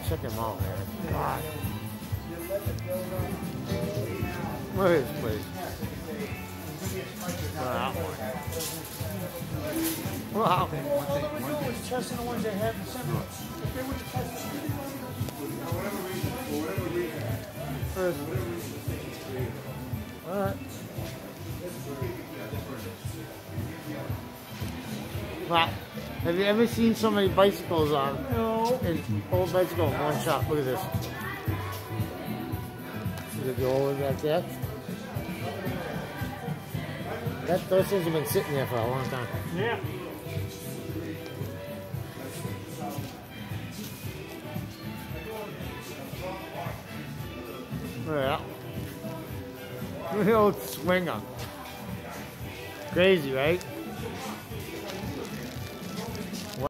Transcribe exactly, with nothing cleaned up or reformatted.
check him out, man. God. Where is this place? Wow. Wow. All they were doing was testing the ones they had in center. If they would have tested First. Alright. Wow. Have you ever seen so many bicycles on? no. In old bicycle in one shot? Look at this. See the door back there? That, those things have been sitting there for a long time. Yeah. Yeah. Look at the old swinger. Crazy, right?